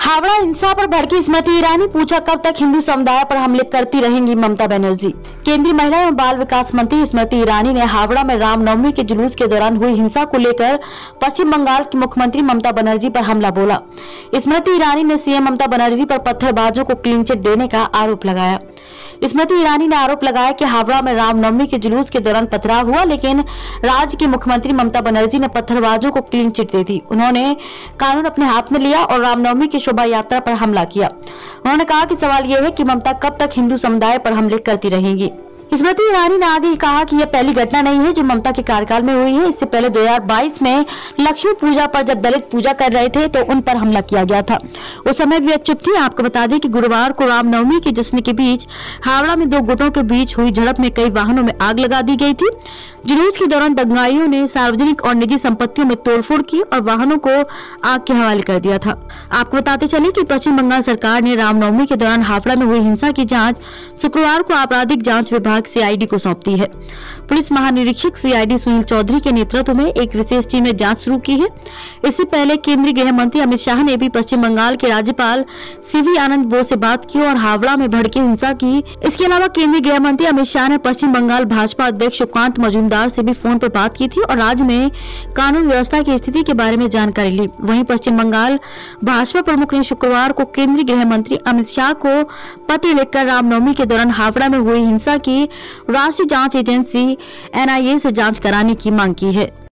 हावड़ा हिंसा पर भड़की स्मृति ईरानी, पूछा कब तक हिंदू समुदाय पर हमले करती रहेंगी ममता बनर्जी। केंद्रीय महिला एवं बाल विकास मंत्री स्मृति ईरानी ने हावड़ा में रामनवमी के जुलूस के दौरान हुई हिंसा को लेकर पश्चिम बंगाल की मुख्यमंत्री ममता बनर्जी पर हमला बोला। स्मृति ईरानी ने सीएम ममता बनर्जी पर पत्थरबाजों को क्लीन चिट देने का आरोप लगाया। स्मृति ईरानी ने आरोप लगाया कि हावड़ा में रामनवमी के जुलूस के दौरान पथराव हुआ, लेकिन राज्य की मुख्यमंत्री ममता बनर्जी ने पत्थरबाजों को क्लीन चिट दे दी। उन्होंने कानून अपने हाथ में लिया और रामनवमी की शोभा यात्रा पर हमला किया। उन्होंने कहा कि सवाल यह है कि ममता कब तक हिंदू समुदाय पर हमले करती रहेंगी। स्मृति ईरानी ने आगे कहा कि यह पहली घटना नहीं है जो ममता के कार्यकाल में हुई है। इससे पहले 2022 में लक्ष्मी पूजा पर जब दलित पूजा कर रहे थे तो उन पर हमला किया गया था। उस समय वे चुप थी। आपको बता दें कि गुरुवार को रामनवमी के जश्न के बीच हावड़ा में दो गुटों के बीच हुई झड़प में कई वाहनों में आग लगा दी गई थी। जुलूस के दौरान दंगाइयों ने सार्वजनिक और निजी संपत्तियों में तोड़फोड़ की और वाहनों को आग के हवाले कर दिया था। आपको बताते चले कि पश्चिम बंगाल सरकार ने रामनवमी के दौरान हावड़ा में हुई हिंसा की जांच शुक्रवार को आपराधिक जांच विभाग सीआईडी को सौंपती है। पुलिस महानिरीक्षक सीआईडी सुनील चौधरी के नेतृत्व में एक विशेष टीम ने जांच शुरू की है। इससे पहले केंद्रीय गृह मंत्री अमित शाह ने भी पश्चिम बंगाल के राज्यपाल सीवी आनंद बोस से बात की और हावड़ा में भड़की हिंसा की। इसके अलावा केंद्रीय गृह मंत्री अमित शाह ने पश्चिम बंगाल भाजपा अध्यक्ष सुकांत मजूमदार से भी फोन पर बात की थी और राज्य में कानून व्यवस्था की स्थिति के बारे में जानकारी ली। वहीं पश्चिम बंगाल भाजपा प्रमुख ने शुक्रवार को केंद्रीय गृह मंत्री अमित शाह को पत्र लिखकर रामनवमी के दौरान हावड़ा में हुई हिंसा की राष्ट्रीय जांच एजेंसी एनआईए से जांच कराने की मांग की है।